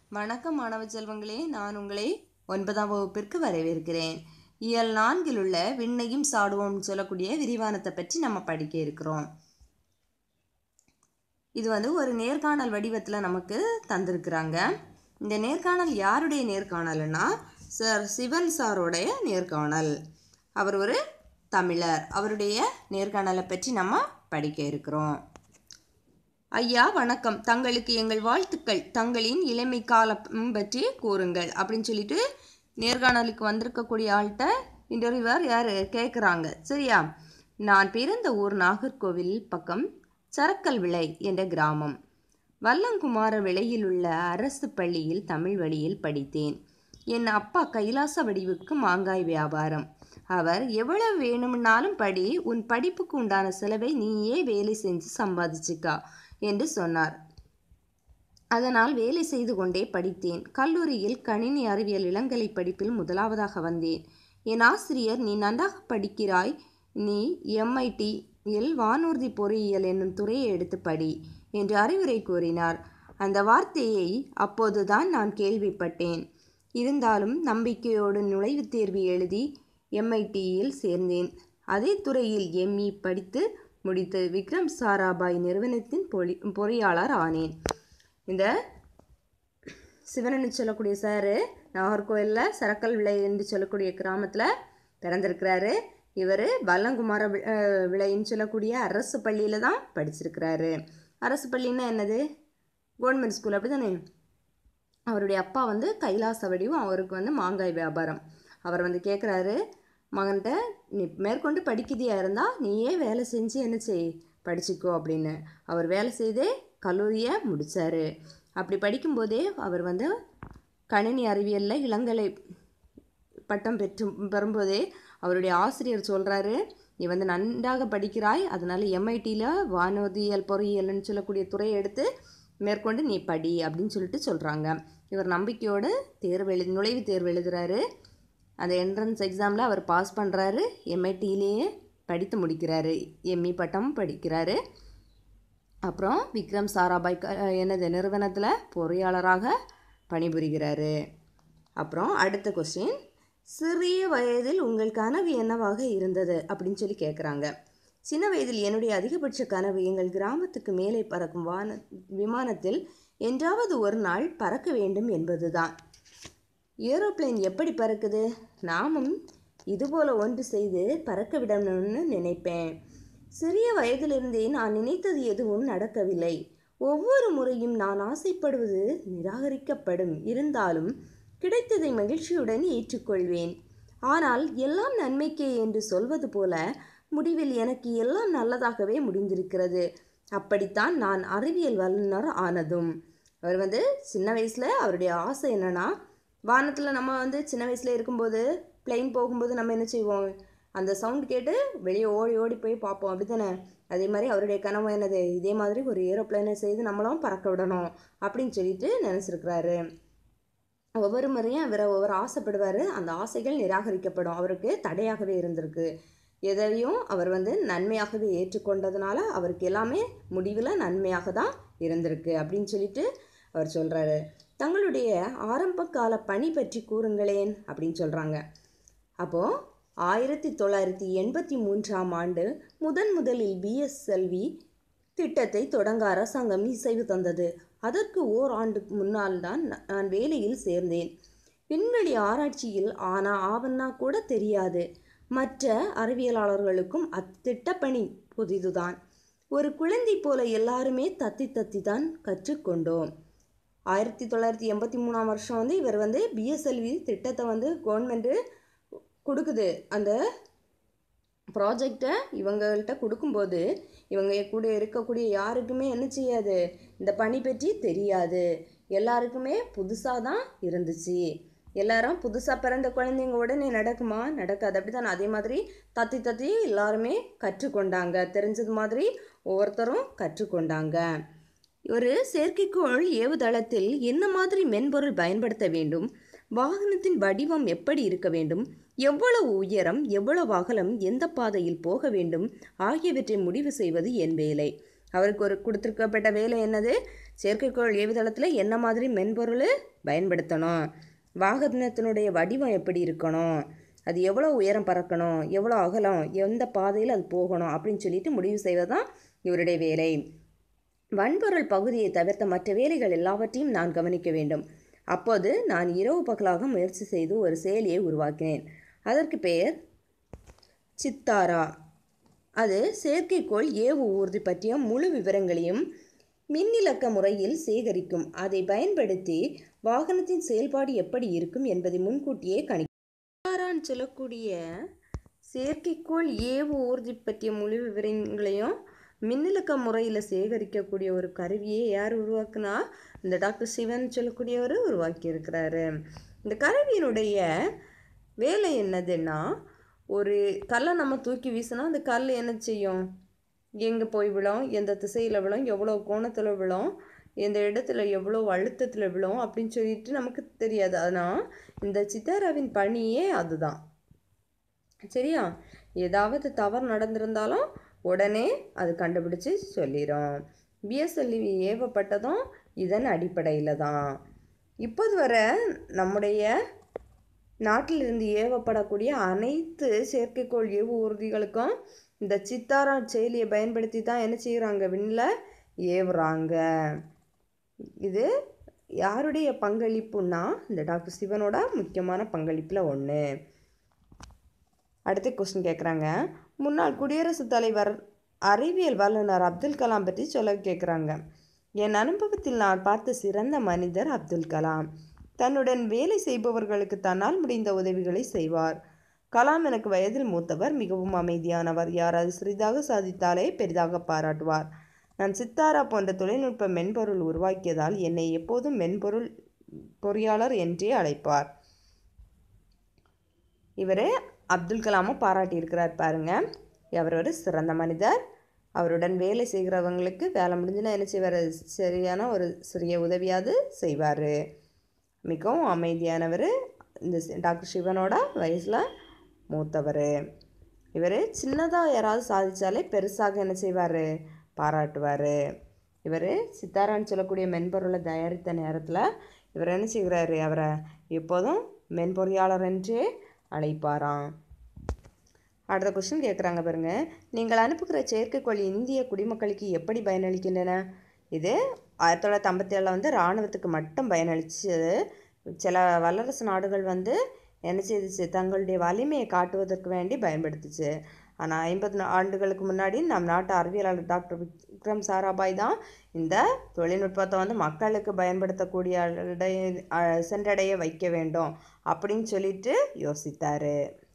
வணக்கம் மாணவ செல்வங்களே, நான் உங்களை 9ஆம் வகுப்பிற்கு வரவேற்கிறேன். இயல் 4 உள்ள விண்ணையும் சாடுவோம்னு சொல்லக்கூடிய விரிவானத்தை பற்றி நம்ம படிக்க இருக்கிறோம். இது ஒரு நேர்காணல் வடிவத்தில் நமக்கு தந்திருக்கிறாங்க. இந்த நேர்காணல் யாருடைய நேர்காணல்னா சார் சிவன் சாரோடைய நேர்காணல். அவர் ஒரு தமிழர். அவருடைய நேர்காணலை பற்றி நம்ம படிக்க இருக்கிறோம். ஐயா வணக்கம், தங்களுக்கு எங்கள் வாழ்த்துக்கள், தங்களின் இளமை காலம் பற்றி கூறுங்கள் அப்படின்னு சொல்லிட்டு நேர்காணலுக்கு வந்திருக்கக்கூடிய ஆள்கிட்ட இன்டர்வியூவர் யார் கேட்குறாங்க. சரியா? நான் பிறந்த ஊர் நாகர்கோவில் பக்கம் சரக்கல் விளை என்ற கிராமம். வல்லங்குமார விளையில் உள்ள அரசு பள்ளியில் தமிழ் வழியில் படித்தேன். என் அப்பா கைலாச வடிவுக்கு மாங்காய் வியாபாரம். அவர் எவ்வளவு வேணும்னாலும் படி, உன் படிப்புக்கு உண்டான செலவை நீயே வேலை செஞ்சு சம்பாதிச்சுக்கா என்று சொன்னார். அதனால் வேலை செய்து கொண்டே படித்தேன். கல்லூரியில் கணினி அறிவியல் இளங்கலை படிப்பில் முதலாவதாக வந்தேன். என் ஆசிரியர், நீ நன்றாக படிக்கிறாய், நீ MITயில் வானூர்தி பொறியியல் என்னும் துறையை எடுத்து படி என்று அறிவுரை கூறினார். அந்த வார்த்தையை அப்போதுதான் நான் கேள்விப்பட்டேன். இருந்தாலும் நம்பிக்கையோடு நுழைவுத் தேர்வு எழுதி MITயில் சேர்ந்தேன். அதே துறையில் ME படித்து முடித்து விக்ரம் சாராபாய் நிறுவனத்தின் பொறியாளர் ஆனேன். இந்த சிவனன்னு சொல்லக்கூடிய சார் நாகர்கோவிலில் சரக்கல் விளை என்று சொல்லக்கூடிய கிராமத்தில் பிறந்திருக்கிறாரு. இவர் வல்லங்குமார விளைன்னு சொல்லக்கூடிய அரசு பள்ளியில் தான் படிச்சிருக்கிறாரு. அரசு பள்ளின்னா என்னது? கவர்மெண்ட் ஸ்கூல், அப்படி தானே? அவருடைய அப்பா கைலாச வடிவும், அவருக்கு மாங்காய் வியாபாரம். அவர் கேட்குறாரு, மகன்கிட்ட, நீ மேற்கொண்டு படிக்கிறதியா இருந்தால் நீயே வேலை செஞ்சு என்ன செய், படிச்சுக்கோ அப்படின்னு. அவர் வேலை செய்தே கல்லூரியை முடித்தார். அப்படி படிக்கும்போதே அவர் கணினி அறிவியலில் இளங்கலை பட்டம் பெறும்போதே அவருடைய ஆசிரியர் சொல்கிறாரு, நீ நன்றாக படிக்கிறாய், அதனால் MITயில் வானூர்தியியல் பொறியியல்னு சொல்லக்கூடிய துறையை எடுத்து மேற்கொண்டு நீ படி அப்படின்னு சொல்லிட்டு சொல்கிறாங்க. இவர் நம்பிக்கையோடு நுழைவு தேர்வு எழுதுகிறாரு. அந்த என்ட்ரன்ஸ் எக்ஸாமில் அவர் பாஸ் பண்ணுறாரு. MITயிலேயே படித்து முடிக்கிறாரு. ME பட்டம் படிக்கிறாரு. அப்புறம் விக்ரம் சாராபாய் நிறுவனத்தில் பொறியாளராக பணிபுரிகிறாரு. அப்புறம் அடுத்த கொஸ்டின், சிறிய வயதில் உங்கள் கனவு என்னவாக இருந்தது அப்படின்னு சொல்லி கேட்குறாங்க. சின்ன வயதில் என்னுடைய அதிகபட்ச கனவு எங்கள் கிராமத்துக்கு மேலே பறக்கும் விமானத்தில் என்றாவது ஒரு நாள் பறக்க வேண்டும் என்பதுதான். ஏரோப்ளேன் எப்படி பறக்குது? நாமும் இதுபோல் ஒன்று செய்து பறக்க விடணும்னு நினைப்பேன். சிறிய வயதிலிருந்தே நான் நினைத்தது எதுவும் நடக்கவில்லை. ஒவ்வொரு முறையும் நான் ஆசைப்படுவது நிராகரிக்கப்படும். இருந்தாலும் கிடைத்ததை மகிழ்ச்சியுடன் ஏற்றுக்கொள்வேன். ஆனால் எல்லாம் நன்மைக்கே என்று சொல்வது போல முடிவில் எனக்கு எல்லாம் நல்லதாகவே முடிந்திருக்கிறது. அப்படித்தான் நான் அறிவியல் வல்லுநர் ஆனதும். அவர் சின்ன வயசில் அவருடைய ஆசை என்னென்னா, வானத்தில் நம்ம சின்ன வயசில் இருக்கும்போது பிளெயின் போகும்போது நம்ம என்ன செய்வோம், அந்த சவுண்ட் கேட்டு வெளியே ஓடி ஓடி போய் பார்ப்போம், அப்படி தானே? அதே மாதிரி அவருடைய கனவு என்னது, இதே மாதிரி ஒரு ஏரோப்ளைனை செய்து நம்மளும் பறக்க விடணும் அப்படின்னு சொல்லிட்டு நினச்சிருக்கிறாரு. ஒவ்வொரு முறையும் அவர் ஒவ்வொரு ஆசைப்படுவார். அந்த ஆசைகள் நிராகரிக்கப்படும். அவருக்கு தடையாகவே இருந்திருக்கு. எதையும் அவர் நன்மையாகவே ஏற்றுக்கொண்டதுனால அவருக்கு எல்லாமே முடிவில் நன்மையாக தான் இருந்திருக்கு அப்படின்னு சொல்லிட்டு அவர் சொல்கிறாரு. தங்களுடைய ஆரம்ப கால பணி பற்றி கூறுங்களேன் அப்படின்னு சொல்கிறாங்க. அப்போது 1983ஆம் ஆண்டு முதலில் BSLV திட்டத்தை தொடங்க அரசாங்கம் இசைவு தந்தது. அதற்கு ஓராண்டுக்கு முன்னால் தான் நான் வேலையில் சேர்ந்தேன். விண்வெளி ஆராய்ச்சியில் ஆவன்னா கூட தெரியாது. மற்ற அறிவியலாளர்களுக்கும் அத்திட்டப்பணி புதிதுதான். ஒரு குழந்தை போல எல்லாருமே தத்தி தான் கற்றுக்கொண்டோம். 1983ஆம் வருஷம் இவர் BSLV திட்டத்தை கவர்மெண்ட்டு கொடுக்குது. அந்த ப்ராஜெக்டை இவங்கள்ட்ட கொடுக்கும்போது இவங்க கூட இருக்கக்கூடிய யாருக்குமே என்ன செய்யாது, இந்த பணி பற்றி தெரியாது. எல்லாருக்குமே புதுசாக தான் இருந்துச்சு. எல்லாரும் புதுசாக பிறந்த குழந்தைங்க உடனே நடக்குமா? நடக்காது, அப்படி தானே? அதே மாதிரி தத்தி எல்லாருமே கற்றுக்கொண்டாங்க. தெரிஞ்சது மாதிரி ஒவ்வொருத்தரும் கற்றுக்கொண்டாங்க. ஒரு செயற்கைக்கோள் ஏவுதளத்தில் என்ன மாதிரி மென்பொருள் பயன்படுத்த வேண்டும், வாகனத்தின் வடிவம் எப்படி இருக்க வேண்டும், எவ்வளவு உயரம், எவ்வளவு அகலம், எந்த பாதையில் போக வேண்டும் ஆகியவற்றை முடிவு செய்வது என் வேலை. அவருக்கு ஒரு கொடுத்துருக்கப்பட்ட வேலை என்னது? செயற்கைக்கோள் ஏவுதளத்தில் என்ன மாதிரி மென்பொருள் பயன்படுத்தணும், வாகனத்தினுடைய வடிவம் எப்படி இருக்கணும், அது எவ்வளோ உயரம் பறக்கணும், எவ்வளோ அகலம், எந்த பாதையில் அது போகணும் அப்படின்னு சொல்லிட்டு முடிவு செய்வது தான் இவருடைய வேலை. வன்பொருள் பகுதியை தவிர்த்த மற்ற வேலைகள் எல்லாவற்றையும் நான் கவனிக்க வேண்டும். அப்போது நான் இரவு பகலாக முயற்சி செய்து ஒரு செயலியை உருவாக்கினேன். அதற்கு பெயர் சித்தாரா. அது செயற்கைக்கோள் ஏவு ஊர்தி பற்றிய முழு விவரங்களையும் மின்னிலக்க முறையில் சேகரிக்கும். அதை பயன்படுத்தி வாகனத்தின் செயல்பாடு எப்படி இருக்கும் என்பதை முன்கூட்டியே கணிக்கும். சித்தாரான்னு சொல்லக்கூடிய செயற்கைக்கோள் ஏவு ஊர்தி பற்றிய முழு விவரங்களையும் மின்னிலக்க முறையில் சேகரிக்கக்கூடிய ஒரு கருவியை யார் உருவாக்குனா? இந்த டாக்டர் சிவன் சொல்லக்கூடியவர் உருவாக்கியிருக்கிறாரு. இந்த கருவியினுடைய வேலை என்னதுன்னா, ஒரு கல்லை நம்ம தூக்கி வீசினா அந்த கல் என்ன செய்யும்? எங்கே போய் விழும், எந்த திசையில் விழும், எவ்வளோ கோணத்தில் விழும், எந்த இடத்துல எவ்வளோ அழுத்தத்தில் விழும் அப்படின்னு சொல்லிட்டு நமக்கு தெரியாது. ஆனால் இந்த சித்தாராவின் பணியே அதுதான். சரியா? ஏதாவது தவறு நடந்திருந்தாலும் உடனே அது கண்டுபிடிச்சி சொல்லிடும். பிஎஸ்எல்வி ஏவப்பட்டதும் இதன் அடிப்படையில் தான். இப்போது வர நம்முடைய நாட்டிலிருந்து ஏவப்படக்கூடிய அனைத்து செயற்கைக்கோள் ஏவு ஊர்திகளுக்கும் இந்த சித்தாரா செயலியை பயன்படுத்தி தான் என்ன செய்கிறாங்க? விண்ணில் ஏவுறாங்க. இது யாருடைய பங்களிப்புன்னா இந்த டாக்டர் சிவனோட முக்கியமான பங்களிப்பில் ஒன்று. அடுத்த கொஸ்டின் கேட்குறாங்க. முன்னாள் குடியரசுத் தலைவர் அறிவியல் வல்லுநர் அப்துல் கலாம் பற்றி சொல்ல கேட்குறாங்க. என் அனுபவத்தில் நான் பார்த்த சிறந்த மனிதர் அப்துல் கலாம். தன்னுடன் வேலை செய்பவர்களுக்கு தன்னால் முடிந்த உதவிகளை செய்வார். கலாம் எனக்கு வயதில் மூத்தவர், மிகவும் அமைதியானவர். யாராவது சிறிதாக சாதித்தாலே பெரிதாக பாராட்டுவார். நான் சித்தாரா போன்ற தொழில்நுட்ப மென்பொருள் உருவாக்கியதால் என்னை எப்போதும் மென்பொருள் பொறியாளர் என்றே அழைப்பார். இவர் அப்துல் கலாமை பாராட்டியிருக்கிறார் பாருங்க. அவர் ஒரு சிறந்த மனிதர். அவருடன் வேலை செய்கிறவங்களுக்கு வேலை முடிஞ்சுன்னா என்ன செய்வார்? சரியான ஒரு சிறிய உதவியாவது செய்வார். மிகவும் அமைதியானவர். இந்த டாக்டர் சிவனோட வயசில் மூத்தவர். இவர் சின்னதாக யாராவது சாதித்தாலே பெருசாக என்ன செய்வார்? பாராட்டுவார். இவர் சித்தாரான்னு சொல்லக்கூடிய மென்பொருளை தயாரித்த நேரத்தில் இவர் என்ன செய்கிறாரு? அவரை எப்போதும் மென்பொறியாளர் என்றே அழைப்பாராம். அடுத்த கொஸ்டின் கேட்குறாங்க பாருங்க. நீங்கள் அனுப்புகிற செயற்கைக்கோள் இந்திய குடிமக்களுக்கு எப்படி பயனளிக்கின்றன? இது 1957 இராணுவத்துக்கு மட்டும் பயனளிச்சது. சில வல்லரசு நாடுகள் என்ன செய்துச்சு? தங்களுடைய வலிமையை காட்டுவதற்கு வேண்டி பயன்படுத்துச்சு. ஆனால் 50 ஆண்டுகளுக்கு முன்னாடி நம் நாட்டு அறிவியலாளர் டாக்டர் விக்ரம் சாராபாய் தான் இந்த தொழில்நுட்பத்தை மக்களுக்கு பயன்படுத்தக்கூடிய சென்றடைய வைக்க வேண்டும் அப்படின்னு சொல்லிட்டு யோசித்தார்.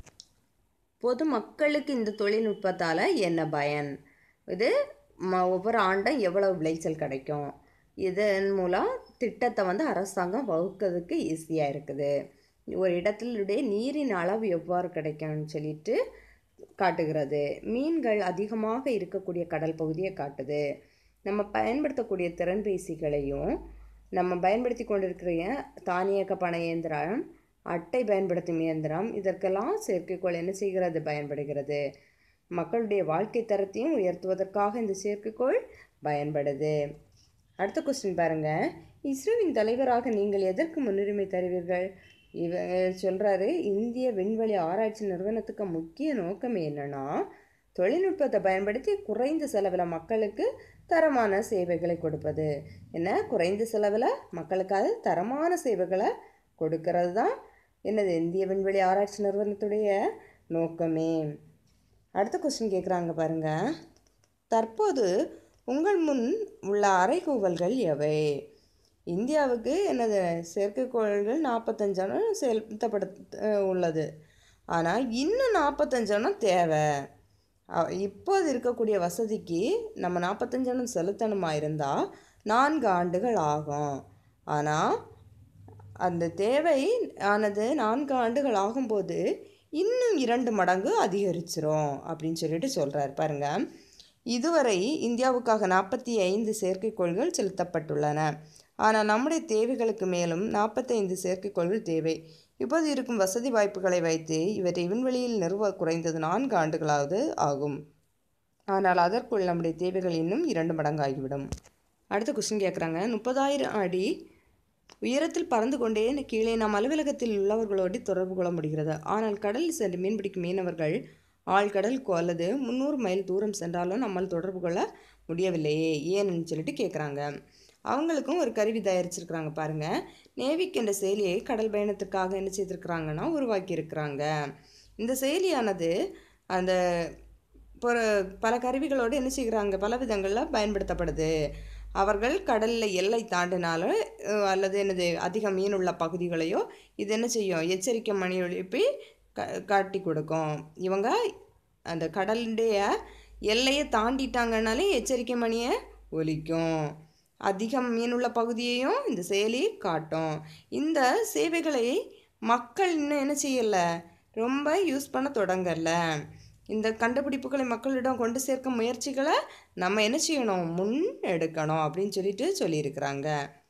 பொது மக்களுக்கு இந்த தொழில்நுட்பத்தால் என்ன பயன்? இது ஒவ்வொரு ஆண்டும் எவ்வளவு விளைச்சல் கிடைக்கும்? இதன் மூலம் திட்டத்தை அரசாங்கம் வகுக்கிறதுக்கு ஈஸியாக இருக்குது. ஒரு இடத்திலுடைய நீரின் அளவு எவ்வாறு கிடைக்கும்னு சொல்லிட்டு காட்டுகிறது. மீன்கள் அதிகமாக இருக்கக்கூடிய கடல் பகுதியை காட்டுது. நம்ம பயன்படுத்தக்கூடிய திறன்பேசிகளையும் நம்ம பயன்படுத்தி கொண்டிருக்கிற தானியக்க பண இயந்திரம், அட்டை பயன்படுத்தும் இயந்திரம், இதற்கெல்லாம் செயற்கைக்கோள் என்ன செய்கிறது? பயன்படுகிறது. மக்களுடைய வாழ்க்கை தரத்தையும் உயர்த்துவதற்காக இந்த செயற்கைக்கோள் பயன்படுது. அடுத்த கொஸ்டின் பாருங்கள். இஸ்ரோவின் தலைவராக நீங்கள் எதற்கு முன்னுரிமை தருவீர்கள்? இவர் சொல்கிறாரு, இந்திய விண்வெளி ஆராய்ச்சி நிறுவனத்துக்கு முக்கிய நோக்கம் என்னென்னா, தொழில்நுட்பத்தை பயன்படுத்தி குறைந்த செலவில் மக்களுக்கு தரமான சேவைகளை கொடுப்பது. என்ன? குறைந்த செலவில் மக்களுக்காக தரமான சேவைகளை கொடுக்கறது தான் என்னது? இந்திய விண்வெளி ஆராய்ச்சி நிறுவனத்துடைய நோக்கமே. அடுத்த கொஸ்டின் கேட்குறாங்க பாருங்கள். தற்போது உங்கள் முன் உள்ள அறைகூவல்கள் எவை? இந்தியாவுக்கு என்னது? செயற்கைக்கோள்கள் 45 செலுத்தப்பட உள்ளது. ஆனால் இன்னும் 45 தேவை. இப்போது இருக்கக்கூடிய வசதிக்கு நம்ம 45 செலுத்தணுமா இருந்தால் 4 ஆண்டுகள் ஆகும். ஆனால் அந்த தேவை ஆனது 4 ஆண்டுகள் ஆகும்போது இன்னும் 2 மடங்கு அதிகரிச்சிரும் அப்படின்னு சொல்லிட்டு சொல்கிறார் பாருங்கள். இதுவரை இந்தியாவுக்காக 45 செயற்கைக்கோள்கள் செலுத்தப்பட்டுள்ளன. ஆனால் நம்முடைய தேவைகளுக்கு மேலும் 45 செயற்கைக்கோள்கள் தேவை. இப்போது இருக்கும் வசதி வாய்ப்புகளை வைத்து இவற்றை விண்வெளியில் நிறுவ குறைந்தது 4 ஆண்டுகளாவது ஆகும். ஆனால் அதற்குள் நம்முடைய தேவைகள் இன்னும் 2 மடங்காகிவிடும். அடுத்த கொஸ்டின் கேட்குறாங்க, 30,000 அடி உயரத்தில் பறந்து கொண்டே கீழே நாம் அலுவலகத்தில் உள்ளவர்களோடு தொடர்பு கொள்ள முடிகிறது. ஆனால் கடலில் சென்று மீன்பிடிக்கும் மீனவர்கள் ஆழ்கடலுக்கோ அல்லது 300 மைல் தூரம் சென்றாலும் நம்மால் தொடர்பு கொள்ள முடியவில்லையே, ஏன்னு சொல்லிட்டு கேட்குறாங்க. அவங்களுக்கும் ஒரு கருவி தயாரிச்சிருக்கிறாங்க பாருங்கள். நேவிக் என்ற செயலியை கடல் பயணத்திற்காக என்ன செய்திருக்கிறாங்கன்னா உருவாக்கியிருக்கிறாங்க. இந்த செயலியானது அந்த பல கருவிகளோடு என்ன செய்கிறாங்க, பல விதங்களில் பயன்படுத்தப்படுது. அவர்கள் கடலில் எல்லை தாண்டினாலும் அல்லது என்னது அதிக மீனுள்ள பகுதிகளையோ இது என்ன செய்யும், எச்சரிக்கை மணி எழுப்பி காட்டி கொடுக்கும். இவங்க அந்த கடலுடைய எல்லையை தாண்டிட்டாங்கனாலே எச்சரிக்கை மணியை ஒலிக்கும். அதிகம் மீனுள்ள பகுதியையும் இந்த செயலி காட்டும். இந்த சேவைகளை மக்கள் இன்னும் என்ன செய்யலை, ரொம்ப யூஸ் பண்ண தொடங்கலை. இந்த கண்டுபிடிப்புகளை மக்களிடம் கொண்டு சேர்க்க முயற்சிகளை நம்ம என்ன செய்யணும், முன் எடுக்கணும் அப்படின்னு சொல்லியிருக்கிறாங்க.